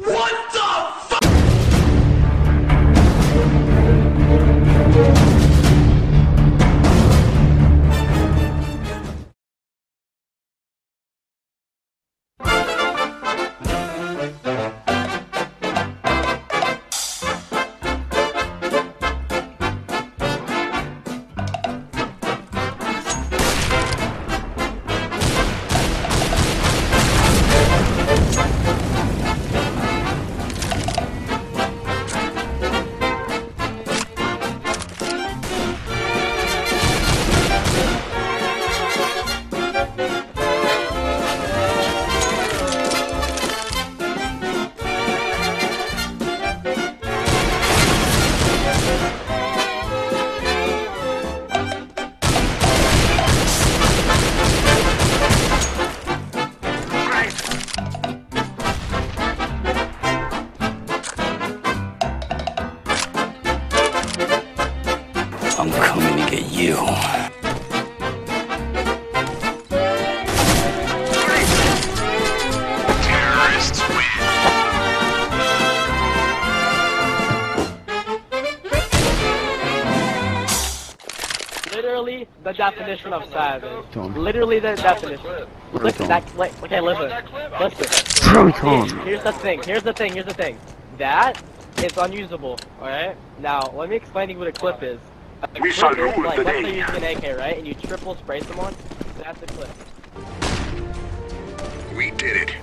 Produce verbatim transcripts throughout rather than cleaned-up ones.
What the fuck? I'm coming to get you. Terrorists win. Literally the definition of savage. Literally the definition. Listen, that, wait, okay, listen. Listen. Here, here's the thing, here's the thing, here's the thing. That is unusable, alright? Now, let me explain to you what a clip is. A We clip shall is, rule like, the let's day. say you're using an A K, right? And you triple spray someone, that's a clip. We did it.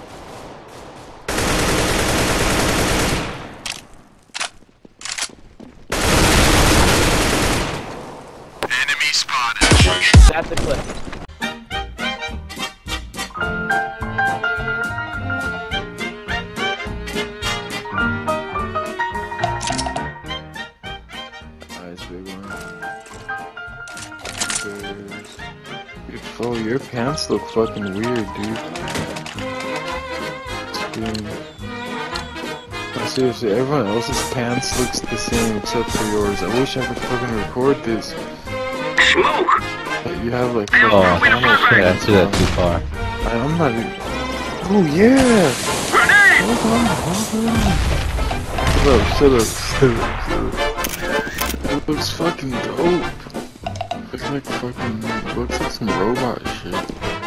Enemy spotted. That's a clip. Nice big one. Dude, Flo, your pants look fucking weird, dude. Dude. No, seriously, everyone else's pants looks the same except for yours. I wish I could fucking record this. Smoke! But you have like... Oh, I almost couldn't answer that too far. I, I'm not even... Oh yeah! Grenade! Hold on, hold on. Shut up, shut up, shut up, shut up. It looks fucking dope. Looks like fucking... Looks like some robot shit.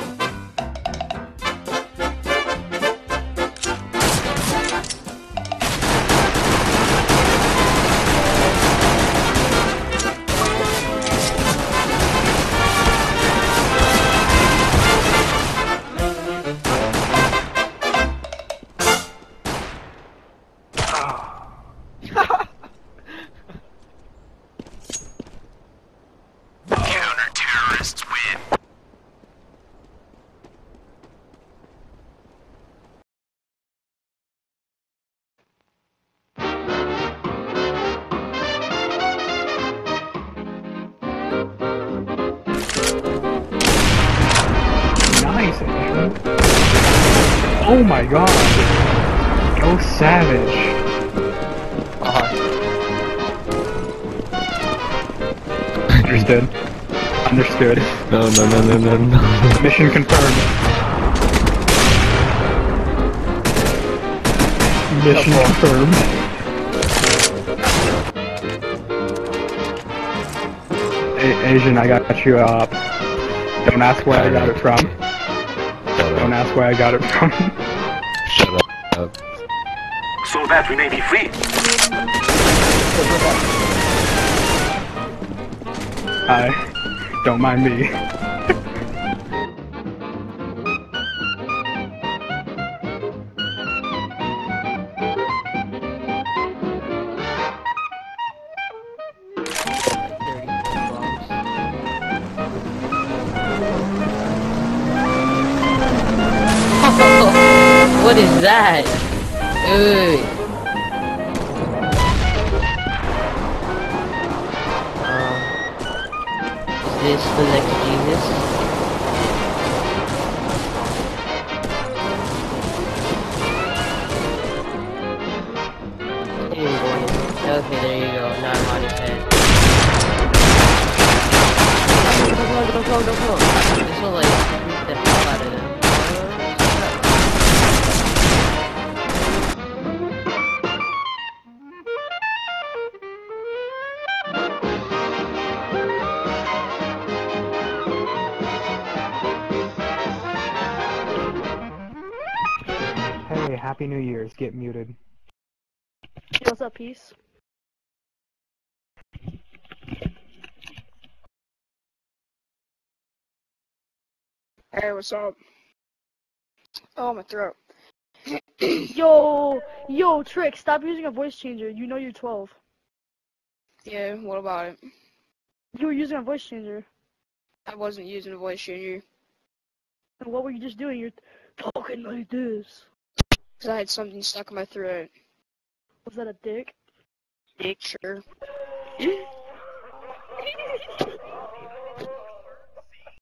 Counter-terrorists win. Nice. Oh my god. Go savage. Understood. Understood. No, no, no, no, no, no. Mission confirmed. Mission confirmed. A Asian, I got you up. Don't ask where I got it from. Don't ask where I got it from. Shut up. So that we may be free. Hi. Don't mind me. What is that? Ooh. Um, is this the next Jesus? Okay, there you go. Now I'm on his head. Don't go, don't go, don't go. This will like beat the hell out of them. Happy New Year's. Get muted. Hey, what's up, Peace? Hey, what's up? Oh, my throat. Yo, yo, Trick, stop using a voice changer. You know you're twelve. Yeah, what about it? You were using a voice changer. I wasn't using a voice changer. And what were you just doing? You're talking like this. Because I had something stuck in my throat. Was that a dick? Dick, sure.